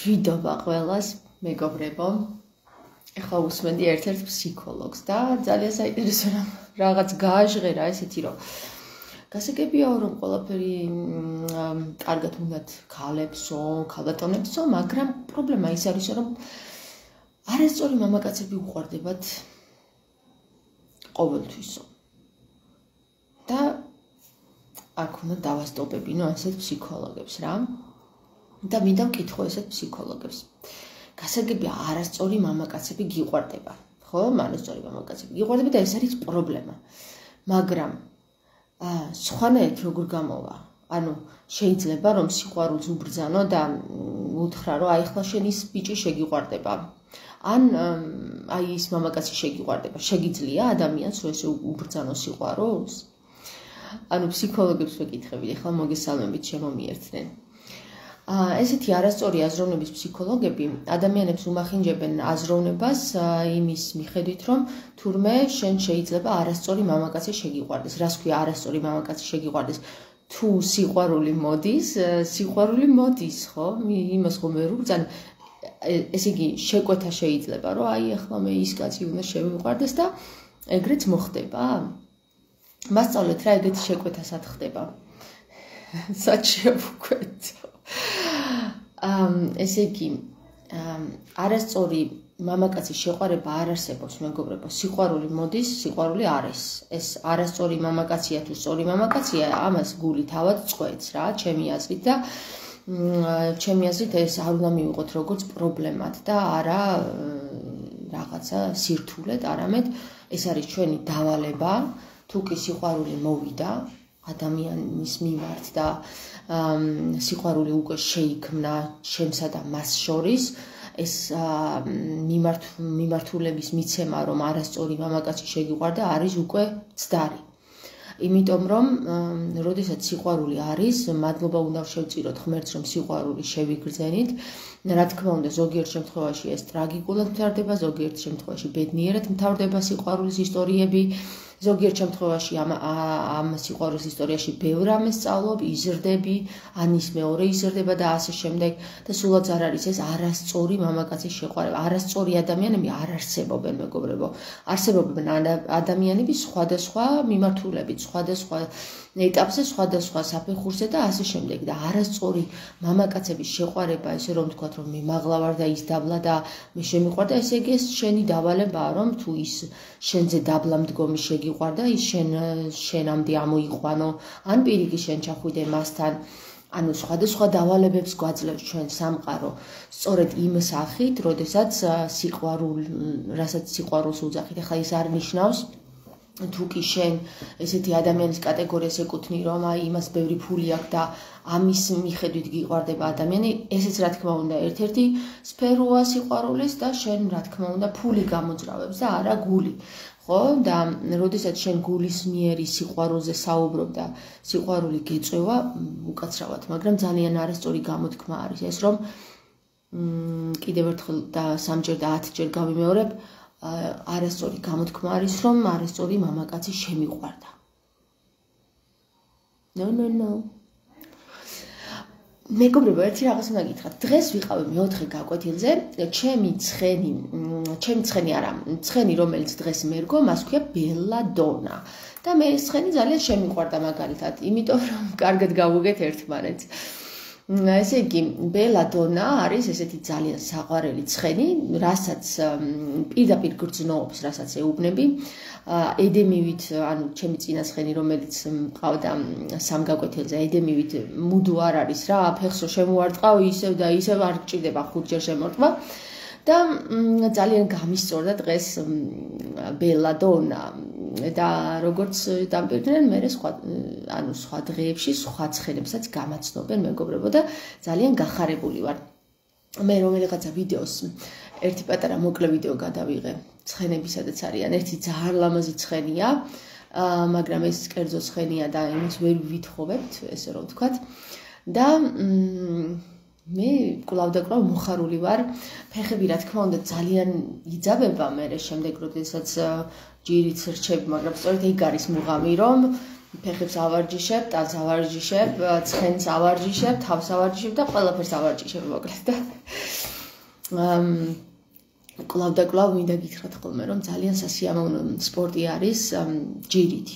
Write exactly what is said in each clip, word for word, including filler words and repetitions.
მშვიდობა ყველას, მეგობრებო. ეხლა უსმენდი ერთ-ერთ ფსიქოლოგს და ძალიან საინტერესო რაღაც გააჟღერა ესეთი რომ გასაგებია რომ ყველაფერი კარგად უნდათ ქალებსო, ქალბატონებსო, მაგრამ პრობლემა ის არის რომ არასწორი მამაკაცები უყვარდებათ ყოველთვისო. და აქ უნდა დავასტოპებინო ასეთ ფსიქოლოგებს რა. და მინდა ვკითხო ესეთ ფსიქოლოგებს. გასაგებია არასწორი მამაკაცები გიყვარდება, ხო? არასწორი მამაკაცები გიყვარდება და ეს არის პრობლემა. მაგრამ აა სხვანაირად როგორ გამოვა? ანუ შეიძლება რომ სიყვარულს უბრძანო და უთხრა რომ აი ხლა შენ ის ბიჭი შეგიყვარდება. ან აი ის მამაკაცი შეგიყვარდება. შეგიძლია ადამიანს რომ ესე უბრძანო სიყვარულს? ანუ ფსიქოლოგებს ვეკითხები, ახლა მოგესალმებით შემომიერთნენ. ესეთი არასწორი აზროვნების ფსიქოლოგები ადამიანებს უმახინჯებენ აზროვნებას იმის მიხედვით, რომ თურმე შენ შეიძლება არასწორი მამაკაცი შეგიყვარდეს. რას ქვია არასწორი მამაკაცი შეგიყვარდეს? თუ სიყვარული მოდის, სიყვარული მოდის, ხო? იმას ხომ ვერ უბრძან. ესე იგი, შეკვეთა შეიძლება, რომ აი ახლა მე ის კაცი უნდა შევიყვარდეს და ეგრეც მოხდება? მასწავლეთ რა ეგეთი შეკვეთა სად ხდება? სად შევუკვეთო? ესე იგი, არასწორი მამაკაცის შეყვარება არ არსებობს, მეგობრებო. სიყვარული მოდის, სიყვარული არის. ეს არასწორი მამაკაცია თუ სწორი მამაკაცია, ამას გული თავად წყვეტს რა, ჩემი აზრით და ჩემი აზრით ეს არ უნდა მივიღოთ როგორც პრობლემად და არა რაღაცა სირთულედ, არამედ ეს არის ჩვენი დავალება, თუ კი სიყვარული მოვიდა ადამიანის მიმართ და სიყვარული უკვე შეიქმნა ჩემსა და მას შორის, ეს მიმართულების მიცემა, რომ არასწორი მამაკაცი შეგიყვარდა, არის უკვე ცდარი. იმიტომ რომ, როდესაც სიყვარული არის, მადლობა უნდა შევწიროთ ღმერთს, რომ სიყვარული შევიგრძენით. რა თქმა უნდა, ზოგიერთ შემთხვევაში ეს ტრაგიკულად მთავრდება, ზოგიერთ შემთხვევაში ბედნიერად მთავრდება სიყვარულის ისტორიები. ზოგიერთ შემთხვევაში ამ ამ სიყვარულის ისტორიაში ბევრ რამეს სწავლობ, იზრდები, ან ის მეორე იზრდება და ასე შემდეგ და სულაც არ არის ეს არასწორი მამაკაცის შეყვარება. არასწორი ადამიანები არ არსებობენ, მეგობრებო. არსებობენ ადამიანები სხვადასხვა მიმართულებით, სხვადასხვა ეტაპზე, სხვადასხვა საფეხურზე და ასე შემდეგ და არასწორი მამაკაცების შეყვარება, ესე რომ ვთქვათ, რომ მე მაღლა ვარ და ის დაბლა და მე შემიყვარდა, ესე იგი ეს შენი დავალებაა, რომ თუ ის შენზე დაბლა მდგომი შეგიყვარდა, ის შენ შენამდე ამოიყვანო, ან პირიქით შენ ჩახვიდე მასთან. ანუ სხვადასხვა დავალებებს გვაძლევს ჩვენ სამყარო, სწორედ იმ სახით, როდესაც სიყვარულ, რასაც სიყვარულს უძახით. ახლა ის არ ნიშნავს თუ კი შენ ესეთი ადამიანის კატეგორიას ეკუთვნი, რომ აი იმას ბევრი ფული აქვს და ამის მიხედვით გიყვარდება ადამიანი, ესეც რა თქმა უნდა ერთ-ერთი სფეროა სიყვარულის და შენ რა თქმა უნდა ფული გამოძრავებს და არა გული. ხო? და როდესაც შენ გულისმიერი სიყვარულზე საუბრობ და სიყვარული გეწევა, უკაცრავად, მაგრამ ძალიან არასწორი გამოთქმა არის ეს, რომ კიდევ ერთხელ და სამჯერ და ათჯერ გავიმეორებ, არასწორი გამოთქმა არის, რომ არასწორი მამაკაცი შემიყვარდა. No, no, no. მეგობრებო, ერთი რაღაც უნდა გითხრათ. დღეს ვიყავი მეოთხე გაკვეთილზე, ჩემი ცხენი, ჩემი ცხენი არა, ცხენი რომელიც დღეს მერგო, მას ქვია ბელადონა. და მე ეს ცხენი ძალიან შემიყვარდა მაგალითად, იმიტომ რომ კარგად გავუგეთ ერთმანეთს. ესე იგი, ბელადონა არის ესეთი ძალიან საყვარელი ცხენი, რასაც პირდაპირ გრძნობს, რასაც ეუბნები. ედემივით, ანუ ჩემი წინა ცხენი, რომელიც მყავდა სამ გაკვეთილზე, ედემივით მუდო არ არის რა, ფეხსო შემოარტყავ, ისევ და ისევ არ გჭირდება ხუთჯერ შემორტყვა. და ძალიან გამისწორდა დღეს ბელადონა და როგორც დამპირდნენ მე სხვა ანუ სხვა დღეებში სხვა ცხენებსაც გამაცნობენ, მეგობრებო და ძალიან გახარებული ვარ. მე რომელიღაცა ვიდეოს ერთი პატარა მოკლე ვიდეო გადავიღე ცხენები სადაც არიან, ერთი ძალიან ლამაზი ცხენია, მაგრამ ეს კერძო ცხენია და იმას ვერ ვითხოვებთ, ესე რომ ვთქვათ. და მე კვლავ და კვლავ მოხარული ვარ. ფეხები რა თქმა უნდა ძალიან იძაბება მე შემდეგ, როდესაც ჯირიც რჩები, მაგრამ სწორედ ეგ არის მუღამი, რომ ფეხებს ავარჯიშებ, ტანს ავარჯიშებ, ცხენს ავარჯიშებ, თავს ავარჯიშებ და ყველაფერს ავარჯიშებ მოკლედ და კლავ და კლავ მინდა გითხრათ ხოლმე რომ ძალიან სასიამოვნო სპორტი არის ჯირითი.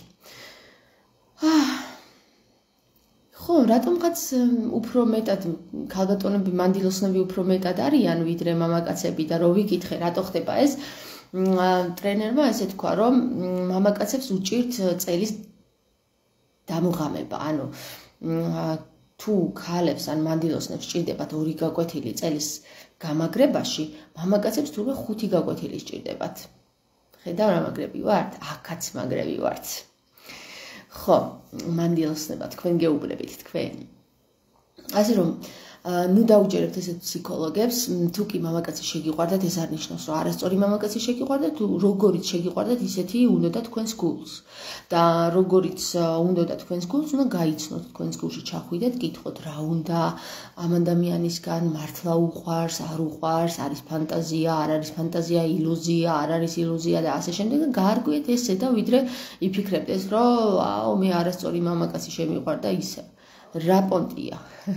ხო, რატომღაც უფრო მეტად ქალბატონები, მანდილოსნები უფრო მეტად არიან ვიდრე მამაკაცები და რო ვიკითხე რატო ხდება ეს, ტრენერმა ესე თქვა რომ მამაკაცებს უჭირთ წელის დამუღამება, ანუ თუ ქალებს ან მანდილოსნებს სჭირდებათ ორი გაკვეთილი წელის გამაგრებაში, მამაკაცებს თურმე ხუთი გაკვეთილი სჭირდებათ. ხედავ რა მაგრები ვართ? აქაც მაგრები ვართ. ხო, მანდილოსნება თქვენ გეუბნებით თქვენ. ასე რომ ნუ დაუჯერებთ ესეთ ფსიქოლოგებს, თუ კი მამაკაცი შეგიყვარდათ, ეს არ ნიშნავს, რომ არასწორი მამაკაცი შეგიყვარდათ, თუ როგორიც შეგიყვარდათ, ისეთი უნდოდა თქვენს გულს. და როგორიც უნდოდა თქვენს გულს, უნდა გაიცნოთ თქვენს გულში ჩახვიდეთ, გითხოთ რა უნდა ამ ადამიანისგან, მართლა უყვარს, არ უყვარს, არის ფანტაზია, არ არის ფანტაზია, ილუზია, არ არის ილუზია და ასე შემდეგ და გაარკვიეთ ესე და ვიდრე იფიქრებდეს, რომ აო მე არასწორი მამაკაცი შემიყვარდა ისე. რა პონტია.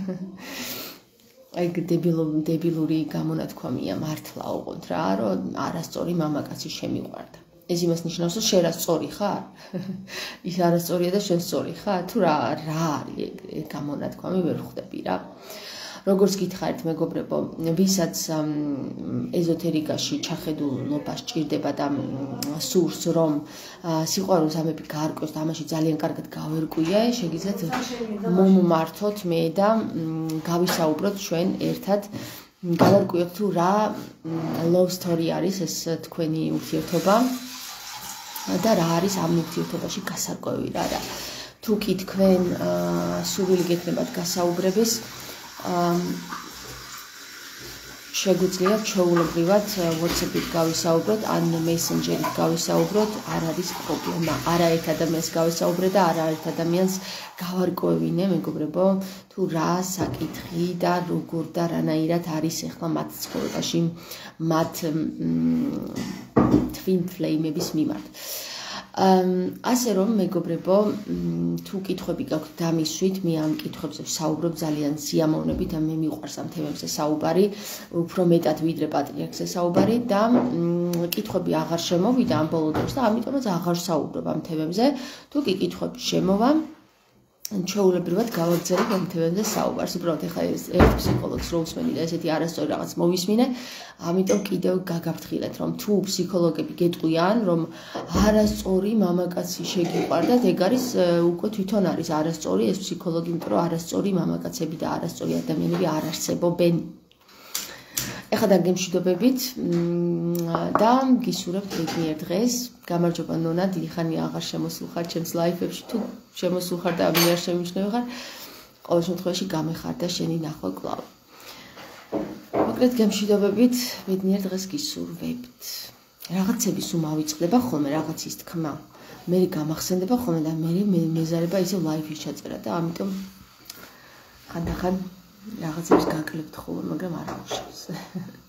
აი დებილური გამონათქვამია მართლა ოღონდ რა, რომ არასწორი მამაკაცი შემიყვარდა. ეს იმას ნიშნავს, რომ შენ რა სწორი ხარ? ის არასწორია და შენ სწორი ხარ? თუ რა რა არის გამონათქვამი ვერ ხვდები რა. როგორც გითხარით მეგობრებო, ვისაც ეზოთერიკაში ჩახედულობა სჭირდება და სურს რომ სიყვარულს ამები გაარკვევს და ამაში ძალიან კარგად გავერკვია, შეგიძლიათ მომმართოთ მე და გავისაუბროთ ჩვენ ერთად, გავარკვიოთ თუ რა love story არის ეს თქვენი ურთიერთობა და რა არის ამ ურთიერთობაში გასარკვევი რა და თუ კი თქვენ სურვილი გექნებათ გასაუბრების შეგვიძლია ჩვეულებრივად WhatsApp-ით გავისაუბროთ, ან Messenger-ით გავისაუბროთ, არ არის პრობლემა. არაერთ ადამიანს გავისაუბრე და არაერთ ადამიანს გავარკვევინე, მეგობრებო, თუ რა საკითხი და როგორ და რანაირად არის ახლა მათ ცხოვრებაში, მათ twin flame-ების მიმართ. ასე რომ მეგობრებო, თუ კითხვები გაქვთ დამისვით, მე ამ კითხვებზე ვსაუბრობ ძალიან სიამოვნებით და მე მიყვარს ამ თემებზე საუბარი, უფრო მეტად ვიდრე პატრიარქზე საუბარი და კითხვები აღარ შემოვიდა ამ ბოლო დროს და ამიტომაც აღარ ვსაუბრობ ამ თემებზე. თუ კი კითხვები შემოვა, ჩვეულებრივად გავაგრძელებ ამ თემებზე საუბარს. უბრალოდ ეხლა ერთ ფსიქოლოგს რო უსმენი და ესეთი არასწორი რაღაც მოვისმინე, ამიტომ კიდევ გაგაფრთხილეთ, რომ თუ ფსიქოლოგები გეტყვიან, რომ არასწორი მამაკაცი შეგიყვარდათ, ეგ არის უკვე თვითონ არის არასწორი ეს ფსიქოლოგი, იმიტომ რომ არასწორი მამაკაცები და არასწორი ადამიანები არ არსებობენ. ეხლა დაგემშვიდობებით და გისურვებთ ბედნიერ დღეს. გამარჯობა ნონა, დიდი ხანია აღარ შემოსულ ხარ ჩემს ლაიფებში, თუ შემოსულ ხარ და მე არ შემიჩნევი ხარ, ყოველ შემთხვევაში გამეხარ და შენი ნახვა კვლავ. მოკლედ გემშვიდობებით, ბედნიერ დღეს გისურვებთ. რაღაცები სულ მავიწყდება ხოლმე, რაღაცის თქმა. მე გამახსენდება ხოლმე და მე მეზარება ისე ლაიფის ჩაწერა და ამიტომ ხანდახან რაღაცებს გაკლებთ ხოლმე, მაგრამ არ აუშავს.